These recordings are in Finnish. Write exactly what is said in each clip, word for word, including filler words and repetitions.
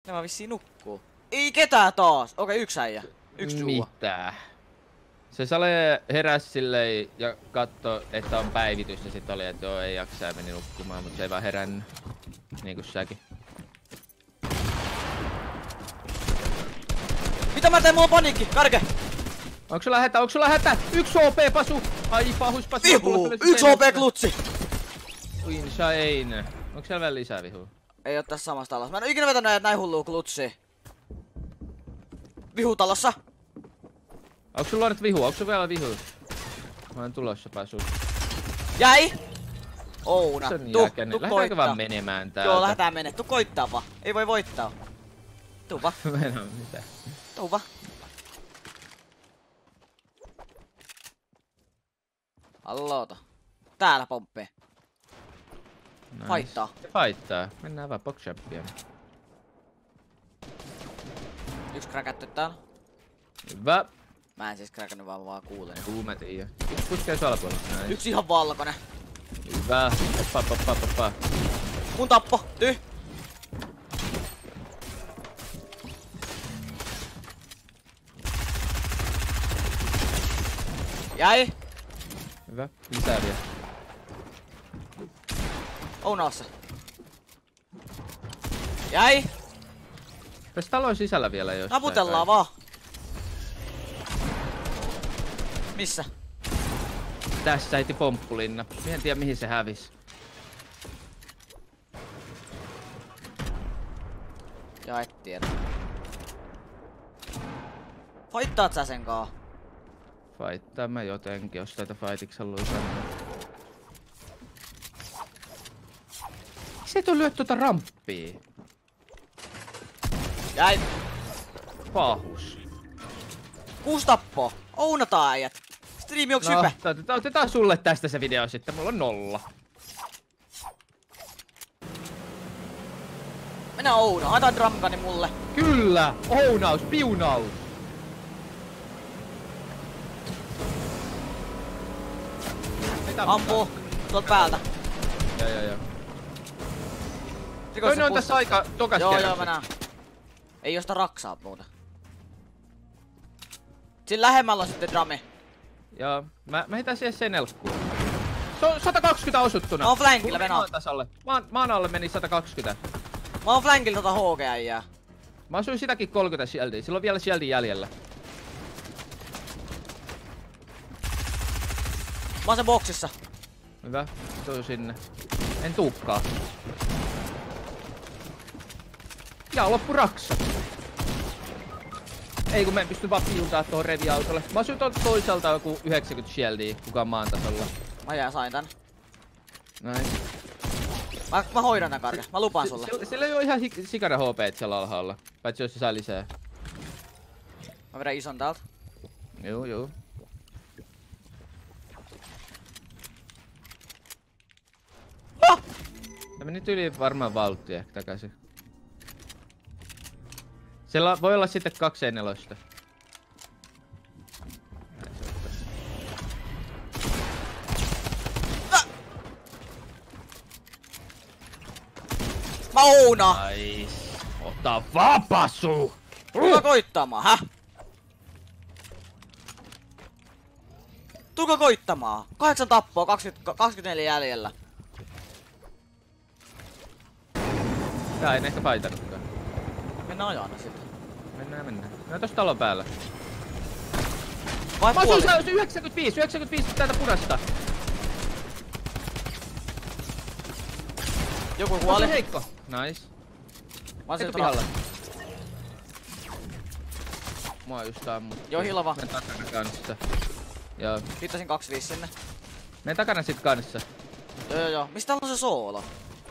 Ne vaan vissiin nukkuu. Ei ketään taas! Okei, okay, yksi äijä. Yksi duo. Mitä? Se Sale heräsi silleen ja katso, että on päivitys ja sit oli, että joo ei jaksa ja meni nukkumaan, mutta se ei vaan herännyt. Niinku säkin. Mitä mä teen? Mulla on paniikki! Karke! Onks sulla hätä? Onks sulla hätä? Yks H P Pasu! Ai pahus Pasu! Vihu! Yks H P klutsi! Insane. Onks siellä vielä lisää vihua? Ei oo tässä samasta talossa. Mä en oo ikinä vetänyt näin hullua klutsia. Vihu talossa. Onks sulla nyt vihua? Onks sulla vielä vihua? Mä oon tulossa Pasu. Jäi! Ouna. Se on Tuu, jäkänne. tuu Lähdetäänkö koittaa. vaan menemään täältä? Joo, lähdetään mene. Tuu koittaa vaan. Ei voi voittaa. Tuu vaan. Mennään mitä? Tuu vaan. Halloota. Täällä pomppii. Nice. Faittaa. Faittaa. Mennään vaan boxchampia. Yksi kräkätty täällä. Hyvä. Mä en siis kräkännyt vaan vaan kuulen. Juu mä tiiän. Yksi puskee salapuolella. Nice. Yksi ihan valkoinen. Hyvä. Poppa poppa poppa. Mun tappo. Tyh. Jäi. Hyvä. Lisää vielä. Ounaassa. Jäi. Tässä talon sisällä vielä jossain. Naputellaan vaan. Missä? Tässä heti pomppulinna. Mä en tiedä mihin se hävis. Ja et tiedä. Fighttaat sä sen kaa? Faittaa mä jotenkin, jos tätä fightiksi haluu sanoa. Se et oo lyöt tuota ramppia. Jäi. Pahus. Kuusi tappoa. Ounataan äijät. Striimi onks No, hype? otetaan, otetaan sulle tästä se video sitten, mulla on nolla. Mennään Ouna, antaa dramkani mulle. Kyllä! Ounaus, piunaus! Ampuu. Tuolta päältä. Joo joo joo. Rikollisen Toinen on pusta. tässä aika tokas Joo kerrassa. joo mä näen. Ei josta raksaa muuta. Siinä lähemmällä on sitten drami. Joo, mä, mä hitän siihen sen elkkuun. Se on sata kaksikymmentä osuttuna. Mä oon flankilla, Tuli Venä. maan tasalle. Maan, maan alle meni sata kaksikymmentä. Mä oon flankilla tota H G-äijää. Mä asuin sitäkin kolmekymmentä shieldia. Sillä on vielä shieldi jäljellä. Mä oon sen boksissa. Hyvä, tuu sinne. En tuukkaa. Ja loppu raksa. Ei kun mä en pysty vaan piiltaa tuohon reviautolle. Mä asuin tuolta toiselta joku yhdeksänkymmentä shieldia, kuka on maan tasolla. Mä jään sain tän. Näin. Mä, mä hoidan tän Karke. Mä lupaan sulle. Sillä, sillä ei oo ihan hi- sikara H P siellä alhaalla. Paitsi jos se saa lisää. Mä vedän ison täältä. Juu, juu. Oh! Se meni yli varmaan valttia ehkä takaisin. Siellä voi olla sitten kaksi C neljä. Mä ounaan! Nice. Ota vapasu! Tulko koittamaan, häh? Tulko koittamaan? Kahdeksan tappoa, kaksikymmentä, kaksikymmentäneljä jäljellä. Tää ei ehkä faitannutkaan. Mennään ajana sitten. Mennään, mennään. Mä tossa talon päällä. Vai Mä puoli? asuin yhdeksänkymmentäviisi, yhdeksänkymmentäviisi täältä punasta. Joku Kuoli. kuoli. Heikko. Nice. Mä oon Eikö sieltä pihalla? pihalla. Mua just ammuttiin. Joo, hilava. Menen takana kanssa. Joo. Hittasin kaksi viisi sinne. Menen takana sit kanssa. Joo joo joo. Mistä täällä on se soolo?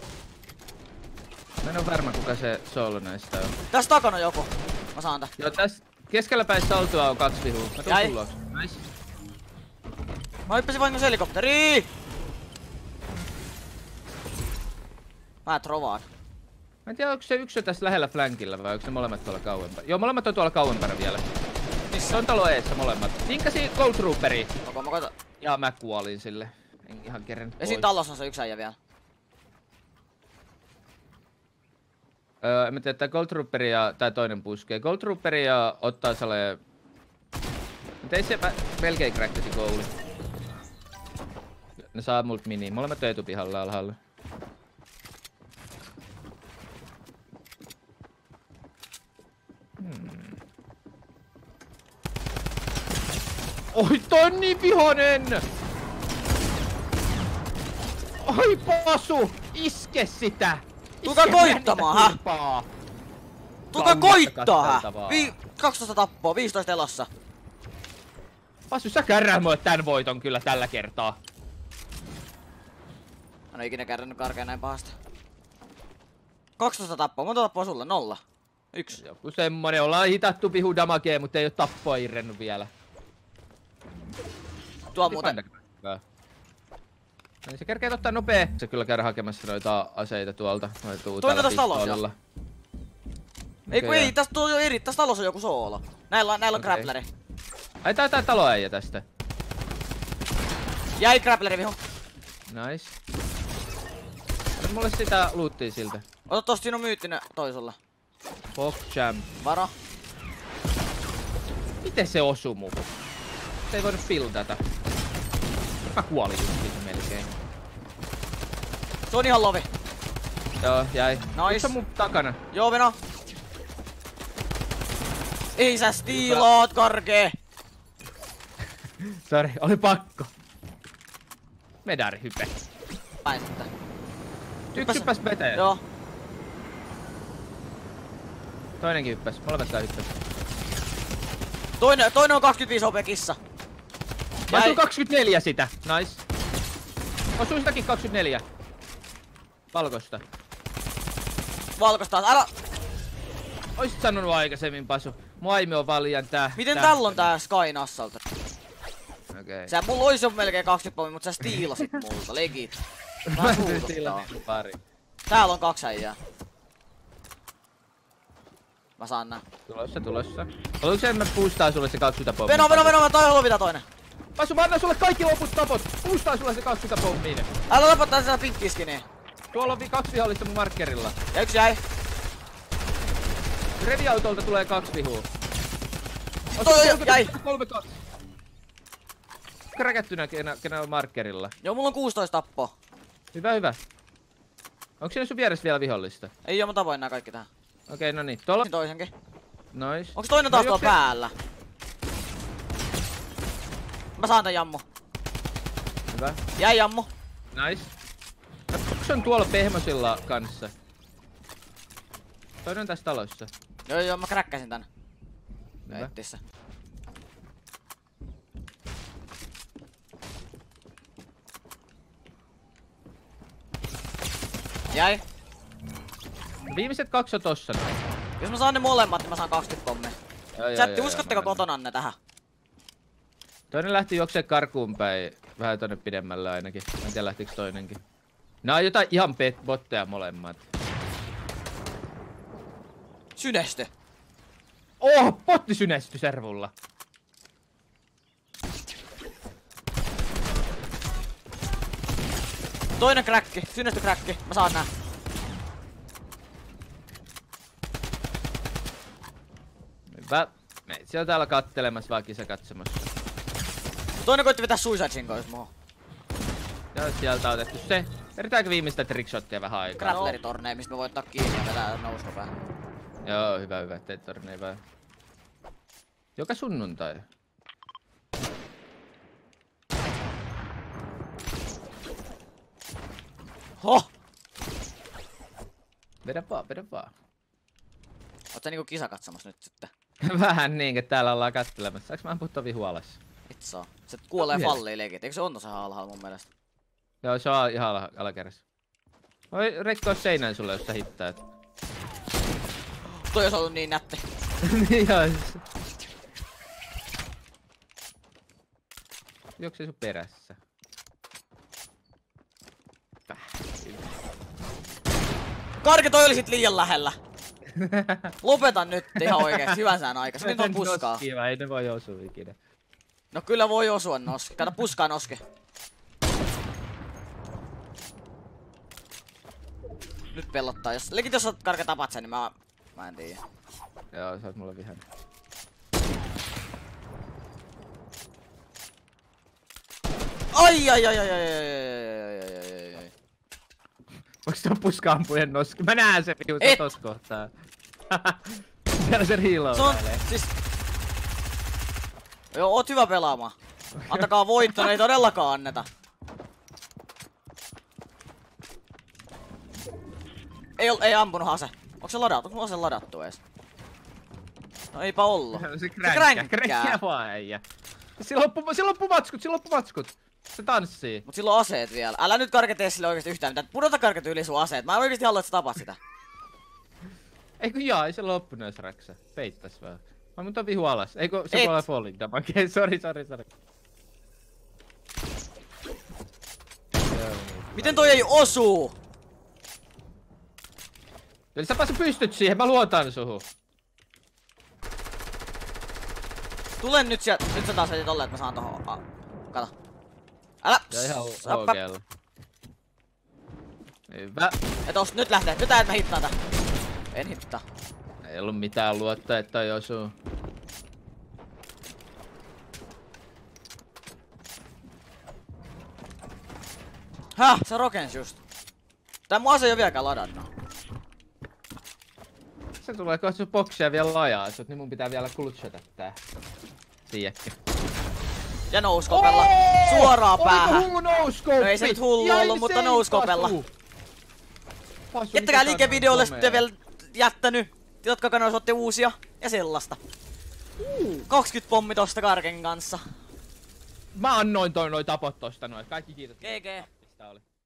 Mä en oo varma kuka se soolo näistä on. Tässä takana joku. Mä saan tän. Joo, tässä keskellä päin saltua on kaksi vihua. Mä tuun Jäi. tulos. Nice. Mä hyppäsin vahingossa helikopteriin! Mä trovaan. Mä en tiedä onko se yksi tässä lähellä flankilla vai onko se molemmat tuolla kauempana. Joo, molemmat on tuolla kauempana vielä. Missä? Se on talo eessä molemmat. Vinkasi Gold Trooperiin. Okei, mä koitan. Ja mä kuolin sille. En ihan kerran Ja siinä talossa on se yksi äijä vielä. Öö, en mä tiedä, tää Gold Trooperi ja tää toinen puskee. Gold Trooperi ja ottaa sellainen... Mut ei se melkein crackasi gouli. Ne saa mult mini. Molemmat on etupihalla alhaalla. Hmm. Oi, toi on niin vihonen! Oi, Pasu! Iske sitä! Tulkaa koittamaan, hä? Tulkaa koittaa, hä? Vi- kaksitoista tappoa, viisitoista elossa. Pasu, sä kärrämöit tän voiton kyllä tällä kertaa. Mä en oo ikinä kärrännyt karkea näin pahasta. kaksitoista tappoa, monta tappoa sulla? Nolla. Yksi. Joku semmonen, ollaan hitattu pihu damagea, mutta ei oo tappoa irrennyt vielä. Tuo muuten. Niin se kerkeet ottaa nopee. Se kyllä käydä hakemassa noita aseita tuolta. Toinen tossa talossa jo. Ei kun ei, tästä on jo eri, tässä talossa on joku soolo. Näillä, näillä on okay. Grappleri. Ai tää tää taloäijä tästä. Jäi grappleri vihu. Nice. Ota mulle sitä loottia siltä. Ota tosta, siinä on myyttinen toisella. Fuck jam. Varo. Miten se osuu muuhun? Se ei voinut buildata. Mä kuolin justiinsa melkein. Se on ihan lovi. Joo, jäi. Nice. Yks on mun takana. Joo, Veno. Ei sä stiilaat, karkee! Sori, oli pakko. Medari hype. Päin sitten. Yksi hyppäs veteen. Joo. Toinenkin hyppäs, molemmat tää hyppäs. Toinen, toinen on kaksikymmentäviisi O P kissa. Mä osun kaksikymmentäneljä sitä. Nice. Osuin sitäkin kaksikymmentäneljä. Valkoista. Valkoista, älä... Oisit sanonut aikaisemmin, Pasu. Mun aimi on vaan liian tää. Miten tällä on tää Skyn Assault? Okei. Okay. Sä, mulla ois jo melkein kaksikymmentä pommi, mut sä stiilasit multa, legit. Mä suututtaa. Pari. Täällä on kaksi äijää. Mä saan nää. Tulossa, tulossa. Haluatko sen mä boostaa sulle se kaksikymmentä pommia? Veno, Veno, Veno, toi on lovita toinen. Pasu, mä annan sulle kaikki loput tapot. Boostaa sulle se kaksikymmentä pommia. Älä lopettaa sitä pinkkiskiniä. Tuolla on kaksi vihollista mun markkerilla. Ja yksi jäi. Reviautolta tulee kaksi vihua. Toi jäi. kolme kaksi. Kräkättynä kenä, kenä on markkerilla. Joo, mulla on kuusitoista tappoa. Hyvä, hyvä. Onko siinä sun vieressä vielä vihollista? Ei oo, mä tavoin nää kaikki tähän. Okei, okay, no niin. Tuolla... Toisenkin. Nois. Onks toinen taas no, tuolla päällä? Mä saan tän jammu. Hyvä. Jäi jammu. Nice. Onko se on tuolla pehmosilla kanssa? Toinen on tässä talossa. Joo joo, mä kräkkäsin tän. Hyvä. Nettissä. Jäi. Viimeiset kaksi on tossa. Jos mä saan ne molemmat, niin mä saan kaksikymmentä pommia. Chatti, uskotteko kotonanne tähän? Toinen lähti juoksee karkuun päin. Vähän tonne pidemmälle ainakin. Mä en tiedä lähtikö toinenkin. Nää on jotain ihan pet botteja molemmat. Synesty. Oh, botti synesty servulla. Toinen kräkki, synesty kräkki. Mä saan nää. Hyvä. Meitsi on täällä kattelemassa vaan kisa katsomassa. Toinen koitti vetää suicide sinkois muuhun. Joo, sieltä on otettu se. Vedetäänkö viimeistä trickshottia vähän aikaa? Grappleritornei, mistä me voi ottaa kiinni ja vetää nousnopää. Joo, hyvä, hyvä. Teet tornei vähän. Joka sunnuntai. Hoh! Vedä vaan, vedä vaan. Oot sä niinku kisa katsomassa nyt sitten? Vähän niin, että täällä ollaan kattelemassa. Saanko mä ampua ton vihu alas? Itse se kuolee fallii legit. Eikö se on tossa alhaalla mun mielestä? Joo, se on ihan ala alakerrassa. Voi rekkoa seinään sulle, jos sä hittäät. Toi olisi ollut niin nätti. Niin ois. Juoksee sun perässä. Karke, toi oli sit liian lähellä. Lopeta nyt ihan oikeesti, hyvän sään aika. Nyt on puskaa. Noskiva, ei ne voi osua ikinä. No kyllä voi osua noske. Kato puskaa noske. Nyt pelottaa. Jos, legit jos oot Karke tapat sen, niin mä... Mä en tiedä. Joo, sä oot mulle vihainen. Ai ai ai ai ai ai ai ai ai ai. Voiks tuon puska-ampujen noski? Mä näen sen viusta Et. tossa kohtaa. Siellä se reload. Se on siis... Joo, oot hyvä pelaamaan. Antakaa voitto, ne ei todellakaan anneta. Ei, ol, ei ampunut ase. Onko se ladattu? Onko mulla ase ladattu ees? No eipä ollu. Se kränkkää. Kränkkää vaan äijä. Se loppu, se loppu matskut, se loppu matskut. Se tanssii. Mut sillä on aseet vielä. Älä nyt Karke tee sille oikeesti yhtään mitään. Pudota Karke yli sun aseet. Mä en oikeesti halua, että sä tapat sitä. Eiku jaa, ei se loppu nois räksä. Peittas vaan. Mä mun ton vihu alas. Eiku se Et. voi olla falling damage. Okei, sori, sori, sori. Miten toi ei osuu? Eli sä pääsit pystyt siihen, mä luotan suhun. Tule nyt sieltä. Nyt sä taas heitit tolleen, että mä saan tohon. Ah, kato. Älä! Ja ihan Appa. oikealla. Hyvä. Et os, nyt lähtee. Nyt et mä hittaan tää. En hittaa. Ei ollut mitään luottaa, että toi osuu. Häh? Se rokens just. Tää mun ase ei oo vieläkään ladannut. Se tulee kohta sun boksia vielä lajaa sut, niin mun pitää vielä klutchata tää. Tiedätkö? Ja nouskopella. Suoraan päähän. Oliko hullu nouskooppi? No ei se nyt hullu ollut, mutta nouskopella. Jättäkää liikevideolle sitten vielä jättänyt, jotka kanois ootte uusia. Ja sellaista. kaksikymmentä pommi tosta Karken kanssa. Mä annoin toi noi tapot tosta noin. Kaikki kiitos. G G. Sitä oli.